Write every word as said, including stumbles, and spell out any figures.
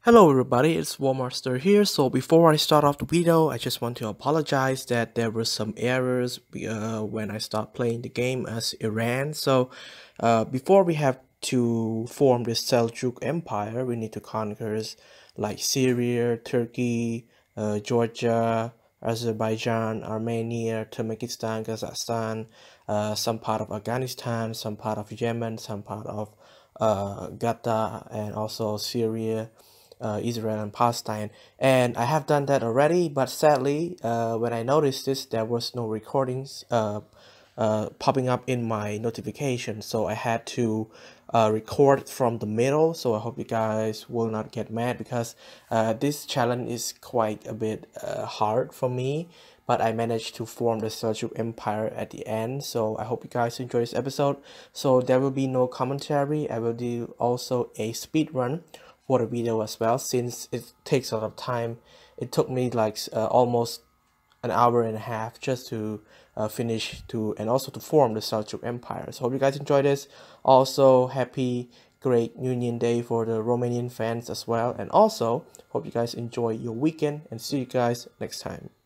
Hello everybody, it's Warmaster here. So before I start off the video, I just want to apologize that there were some errors uh, when I start playing the game as Iran. So uh, before we have to form the Seljuk Empire, we need to conquer like Syria, Turkey, uh, Georgia, Azerbaijan, Armenia, Turkmenistan, Kazakhstan, uh, some part of Afghanistan, some part of Yemen, some part of uh, Gaza, and also Syria, uh, Israel and Palestine. And I have done that already, but sadly, uh, when I noticed this, there was no recordings uh, uh, popping up in my notification, so I had to uh, record from the middle. So I hope you guys will not get mad, because uh, this challenge is quite a bit uh, hard for me, but I managed to form the Seljuk Empire at the end. So I hope you guys enjoy this episode. So there will be no commentary. I will do also a speed run for the video as well, since it takes a lot of time. It took me like uh, almost an hour and a half just to uh, finish to and also to form the Seljuk Empire. So hope you guys enjoy this. Also, happy great Union Day for the Romanian fans as well, and also hope you guys enjoy your weekend, and see you guys next time.